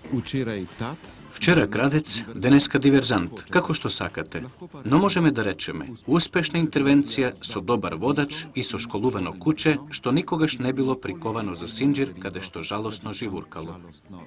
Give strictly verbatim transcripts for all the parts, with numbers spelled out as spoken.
Вчера крадец, денеска диверзант, како што сакате. Но можеме да речеме, успешна интервенција со добар водач и со школувано куче, што никогаш не било приковано за синџир, каде што жалосно живуркало.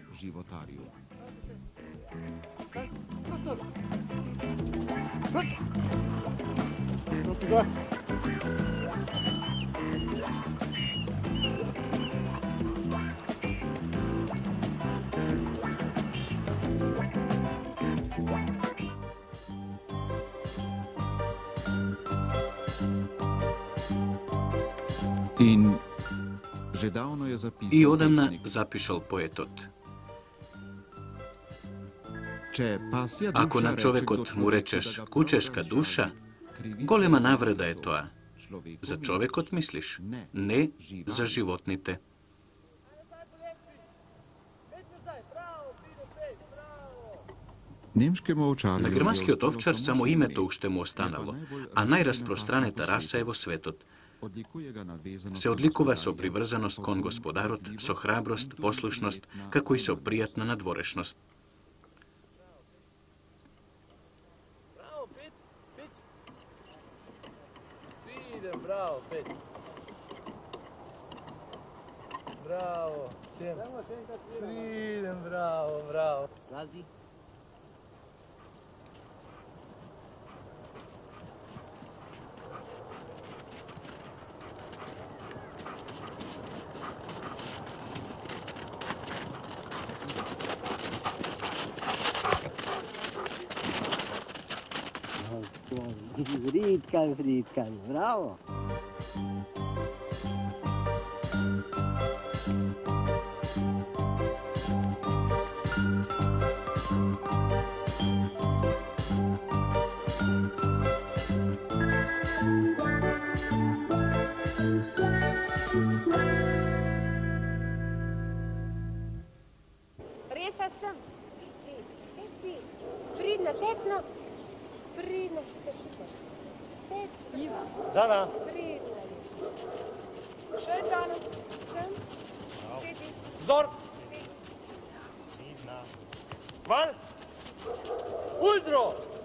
И одамна запишал поетот. Ако на човекот му речеш кучешка душа, голема навреда е тоа. За човекот мислиш, не за животните. На германскиот овчар само името уште му останало, а најраспространета раса е во светот. Се одликува со приврзаност кон господарот, со храброст, послушност, како и со пријатна надворешност. Браво, Пет. Браво, Сем. Придем, браво, браво. Лази. Friedkan, Friedkan, bravo. Resa sem. Peci, peci. Pridna, pecno. Pridna, pecno. Pecno. Zana. Pridna. Šetan. Sem. Sedi. Zor. Pridna. Val. Uldro.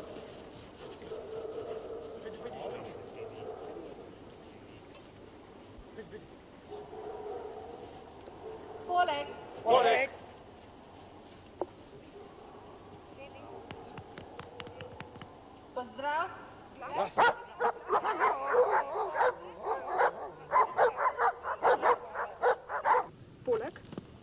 Poleg. Poleg. Pozdrav. Poleg.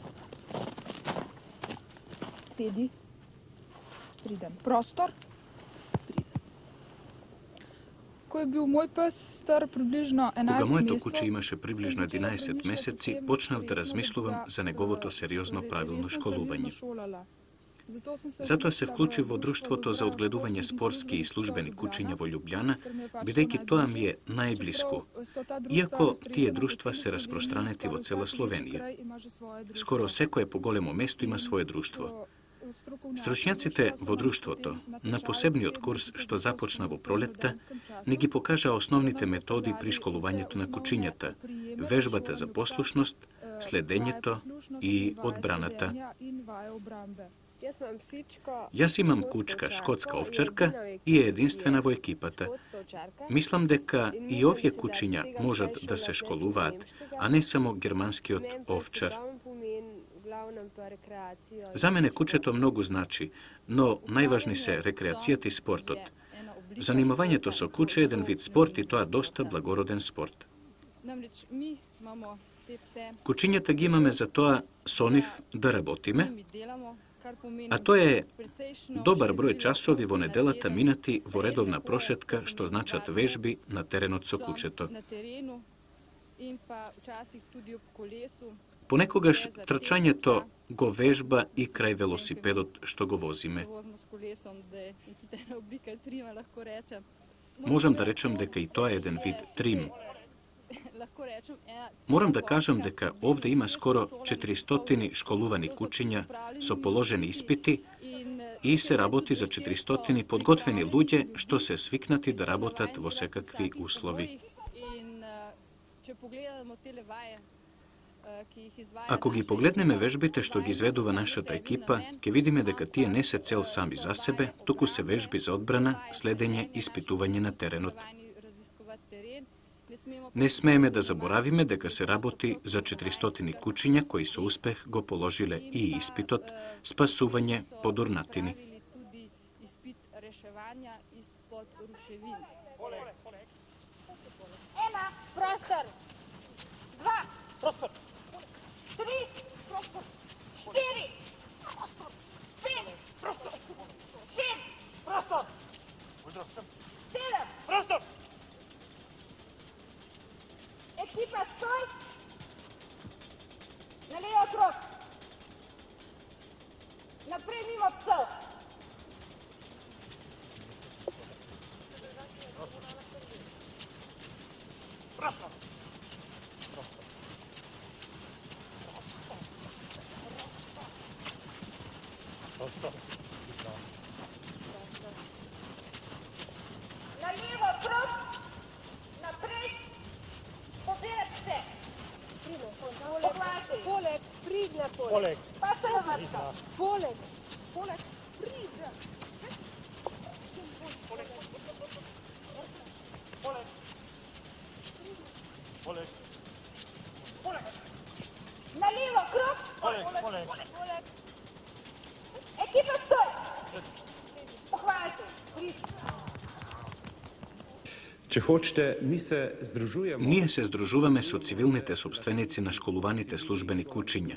Sedi. Priden. Prostor. Priden. Ko je bil moj pes star približno Кога еднаесет моето месеци, куче имаше приближно единаесет месеци, почнав да размислувам за неговото сериозно правилно школување. Затоа се вклучив во друштвото за одгледување спорски и службени кучиња во Љубљана, бидејќи тоа ми е најблиску, иако тие друштва се распространети во цела Словенија. Скоро секое поголемо место има свое друштво. Стручњаците во друштвото, на посебниот курс што започна во пролетта, не ги покажа основните методи при школувањето на кучињата, вежбата за послушност, следењето и одбраната. Јас имам кучка, шкотска овчарка, и е единствена во екипата. Мислам дека и овие кучиња можат да се школуваат, а не само германскиот овчар. За мене кучето многу значи, но најважни се рекреацијата и спортот. Занимавањето со куче е еден вид спорт и тоа доста благороден спорт. Кучињата ги имаме за тоа со нив да работиме, а тоа е добар број часови во неделата минати во редовна прошетка, што значат вежби на теренот со кучето. Понекогаш трчањето го вежба и крај велосипедот што го возиме. Можам да речам дека и тоа е еден вид трим. Морам да кажам дека овде има скоро четиристотини школувани кучиња со положени испити и се работи за четиристотини подготвени луѓе што се свикнати да работат во секакви услови. Ако ги погледнеме вежбите што ги изведува нашата екипа, ќе видиме дека тие не се цел сами за себе, туку се вежби за одбрана, следење, испитување на теренот. Не смееме да заборавиме дека се работи за четиристотини кучиња кои со успех го положиле и испитот, спасување под урнатини. Ема, простор. Два. Простор. Три. Простор. Четири. Простор. Пет. Простор. Шест. Простор. Седем. Простор. Екипа, стой. На левия крок. Напред мимо пса. Простор. Налево крок, напред, поперед се. Полек, придна полек. Пасовата. Полек. Полек. Придна. Полек. Полек. Полек. Полек. Налево крок. Полек. Полек. Полек. Екипа, стой. Похвалите. Придна. Če hočete, mi se združujemo... Ние се здружуваме со цивилните собственици на школуваните службени кучиња.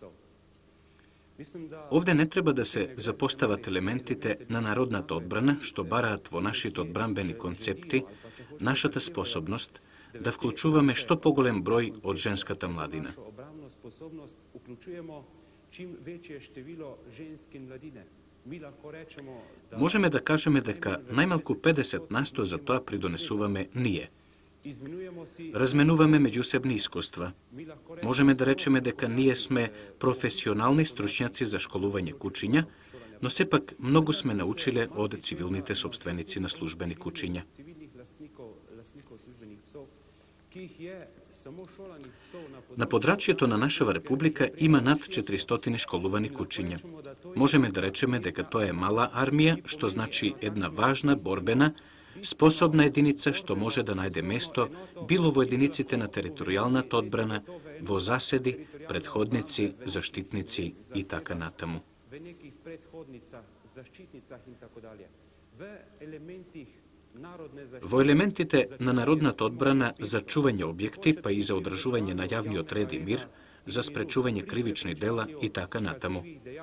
Овде не треба да се запостават елементите на народната одбрана, што бараат во нашите одбранбени концепти, нашата способност да вклучуваме што поголем број од женската младина. Našo obrambno sposobnost vključujemo čim večje število ženske mladine. Mi lahko rečemo, da Можеме да кажеме дека најмалку педесет насто за тоа придонесуваме ние. izmenjujemo si... Разменуваме меѓусебни искуства. Mi lahko rečemo, Можеме да речеме дека ние сме професионални стручњаци за школување кучиња, но сепак многу сме научиле од цивилните собственици на службени кучиња. civilnih lastnikov, lastnikov službenih psov, ki jih je samo šolanih psov na področju... На подрачјето на нашава република има над четиристотини школувани кучиња. Можеме да речеме дека тоа е мала армија, што значи една важна, борбена, способна единица што може да најде место било во единиците на територијалната одбрана, во заседи, предходници, заштитници и така натаму. v nekih predhodnicah, zaščitnicah in tako dalje. V elementih narodne zaštite... Во елементите на народната одбрана за чување објекти, па и за одржување на јавниот ред и мир, за спречување кривични дела и така натаму.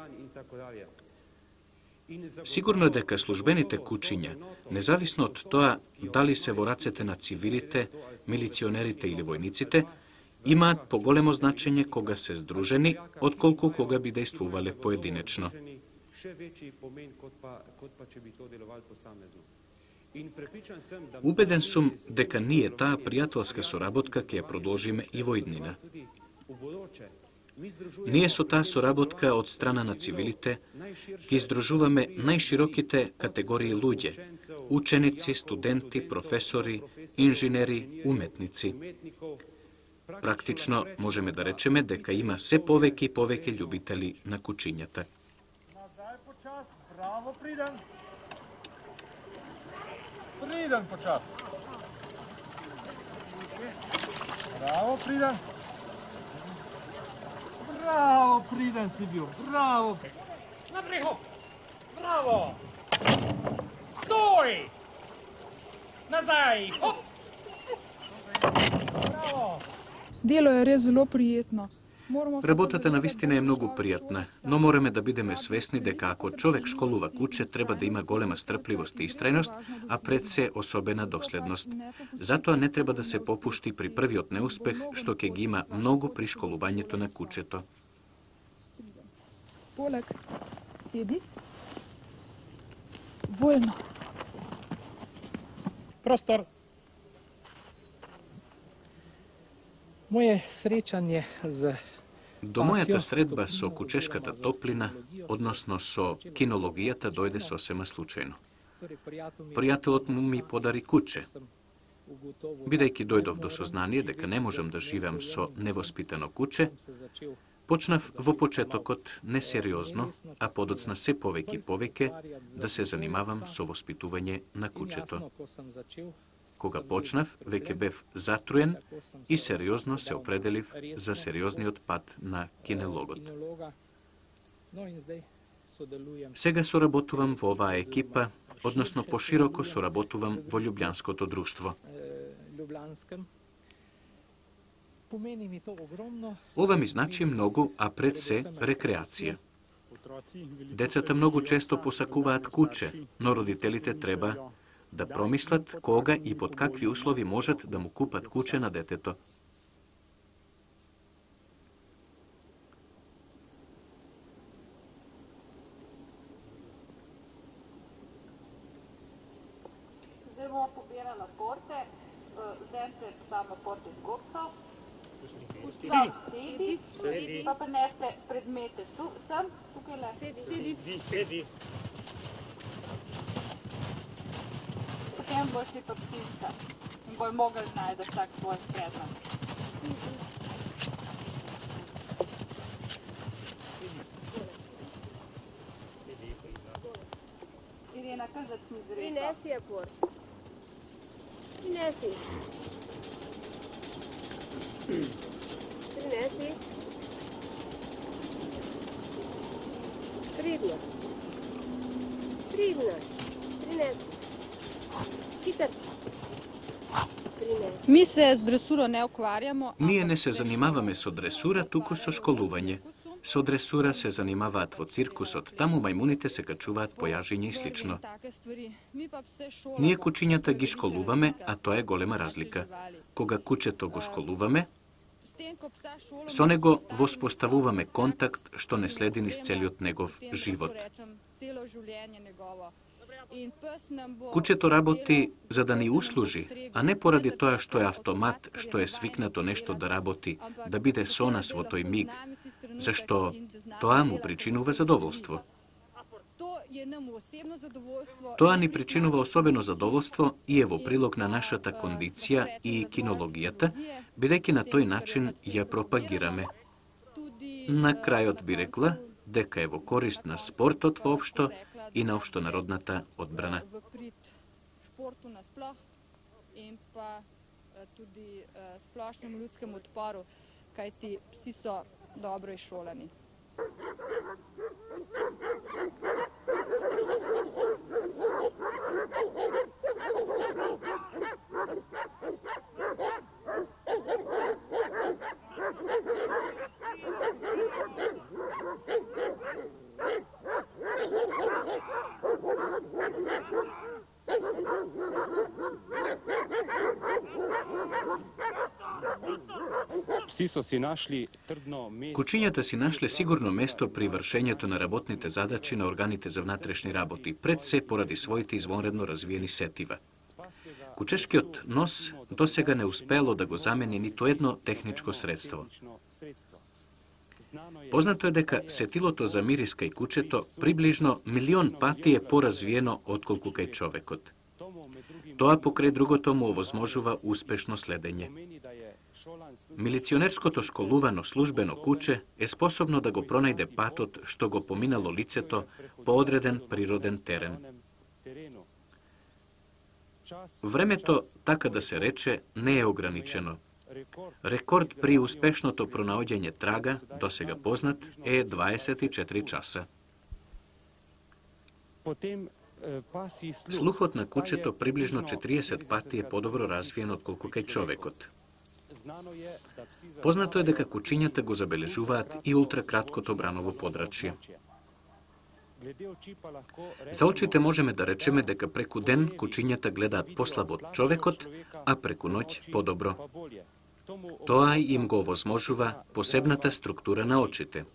Сигурно е дека службените кучиња, независно од тоа дали се во рацете на цивилите, милиционерите или војниците, имаат поголемо значење кога се здружени, отколку кога би дејствувале поединечно. Убеден сум дека ние таа пријателска соработка ќе ја продолжиме и во иднина. Ние со таа соработка од страна на цивилите ги издружуваме најшироките категории луѓе: ученици, студенти, професори, инженери, уметници. Практично можеме да речеме дека има се повеќе и повеќе љубители на кучињата. Nazaj počas, bravo, priden. Priden počas. Bravo, priden. Bravo, priden si bil, bravo. Naprej, hop. Bravo. Stoj. Nazaj, hop. Bravo. Delo je res zelo prijetno. Moramo se Работата на позабавати вистина е да многу чуваме пријатна, човек но мораме да бидеме свесни дека ако човек школува куче, треба да има голема стрпливост и истрајност, а пред се особена доследност. Затоа не треба да се попушти при првиот неуспех, што ќе ги има многу при школувањето на кучето. Полек, седи. Voljno. Prostor. Moje srečanje z До мојата средба со кучешката топлина, односно со кинологијата, дојде сосема случајно. torej prijatelj mi je Пријателот му ми подари куче. Бидејќи дојдов до сознание дека не можам да живеам со невоспитано куче, почнав во почетокот несериозно, а подоцна се повеќе и повеќе да се занимавам со воспитување на кучето. Кога почнав, веќе бев затруен и сериозно се определив за сериозниот пат на кинелогот. Сега соработувам во оваа екипа, односно пошироко соработувам во Љубљанското друштво. Ова ми значи многу, а пред се рекреација. Децата многу често посакуваат куче, но родителите треба да промислат кога и под какви услови можат да му купат куче на детето. Bomo pobirali porte, vzemite samo porte z gobco, sedi, sedi, pa prineste predmete tu, sem, tukaj le. Sedi. Sedi. Potem boš šli pa ptička in bojo mogli najti vsak svoj predmet. Irena, kaj začni z repa? Prinesi je port. Prinesi. Prinesi. Pridno. Pridno. Prinesi. Hiter. Prinesi. Mi se z dresuro ne ukvarjamo. Ние не се занимаваме со дресура, туку со школување. Со дресура се занимаваат во циркусот, таму мајмуните се качуваат по јажиње и слично. Ние кучињата ги школуваме, а тоа е голема разлика. Кога кучето го школуваме, со него воспоставуваме контакт што не следи низ целиот негов живот. Кучето работи за да ни услужи, а не поради тоа што е автомат, што е свикнато нешто да работи, да биде со нас во тој миг, зашто тоа му причинува задоволство. Тоа ни причинува особено задоволство и е во прилог на нашата кондиција и кинологијата, бидејќи на тој начин ја пропагираме. На крајот би рекла дека е во корист на спортот воопшто и на општонародната одбрана. Športu nasploh in pa tudi splošnemu ljudskemu odporu, kajti psi so dobro izšolani. Psi so si našli trdno mesto. Кучињата си нашле сигурно место при вршењето на работните задачи на органите за внатрешни работи, пред се поради своите извонредно развиени сетива. Кучешкиот нос досега не успело да го замени ниту едно техничко средство. Познато е дека сетилото за мирис кај кучето приближно милион пати е поразвиено отколку кај човекот. Тоа покрај другото му овозможува успешно следење. Милиционерското школувано службено куче е способно да го пронајде патот што го поминало лицето по одреден природен терен. Времето, така да се рече, не е ограничено. Рекорд при успешното пронаоѓање трага, досега познат, е дваесет и четири часа. Слухот на кучето приближно четириесет пати е подобро развиен отколку кај човекот. Познато е дека кучињата го забележуваат и ултракраткото браново подрачје. За очите можеме да речеме дека преку ден кучињата гледаат послабо од човекот, а преку ноќ подобро. Тоа им го овозможува посебната структура на очите.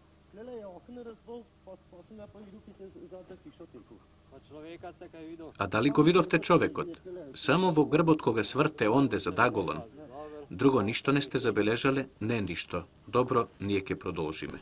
А дали го видовте човекот? Само во грбот кога сврте онде за даголон. Друго ништо не сте забележале? Не ништо. Добро, ние ќе продолжиме.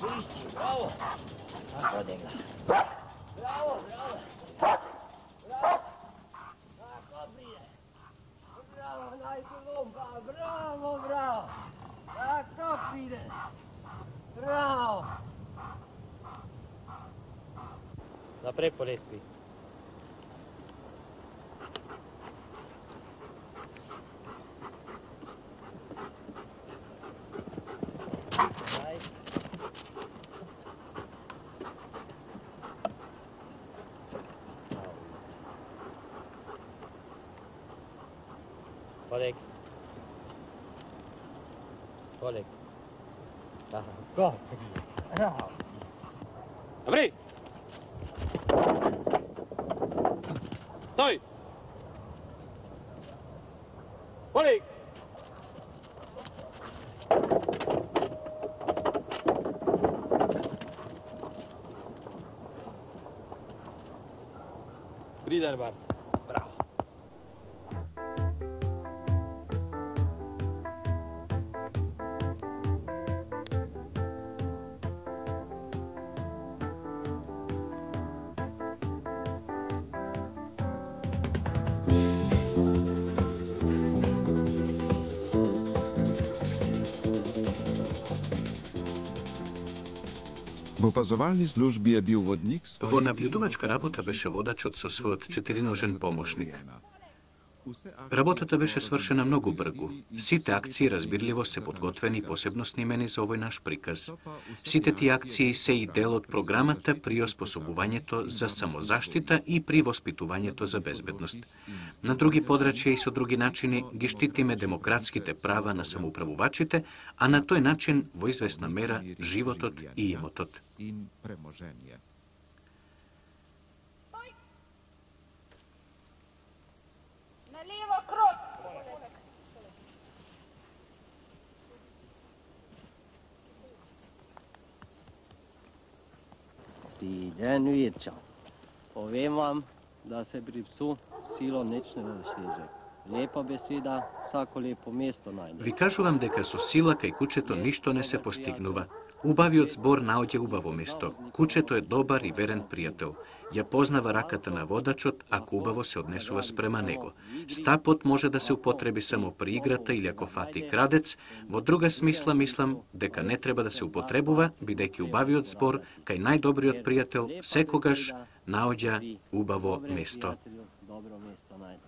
Bravo! Tako, Degla. Bravo, bravo! Bravo! Tako pride! Bravo, najti lomba! Bravo, bravo! Tako pride! Bravo! Naprej po lestvi. Poleg. Poleg. Tako, bravo! Naprej! Stoj! Poleg! Priden bar. Bravo. V opazovalni službi je bil vodnik... Во наблюдувачка работа беше водачот со својот четириножен помошник. Работата беше свршена многу бргу. Сите акции разбирливо се подготвени и посебно снимени за овој наш приказ. Сите тие акции се и дел од програмата при оспособувањето за самозаштита и при воспитувањето за безбедност. На други подрачја и со други начини ги штитиме демократските права на самоуправувачите, а на тој начин во известна мера животот и имотот. In premoženje. Na levo krog. Priden Virča. Povem vam, da se pri psu silo nič ne doseže. Lepa beseda, vsako lepo mesto najde. Ви кажувам дека со сила кај кучето ништо не се постигнува. Убавиот збор наоѓа убаво место. Кучето е добар и верен пријател. Ја познава раката на водачот, ако убаво се однесува спрема него. Стапот може да се употреби само при играта или ако фати крадец. Во друга смисла мислам дека не треба да се употребува, бидејќи убавиот збор кај најдобриот пријател секогаш наоѓа убаво место. Dobro mesto najde.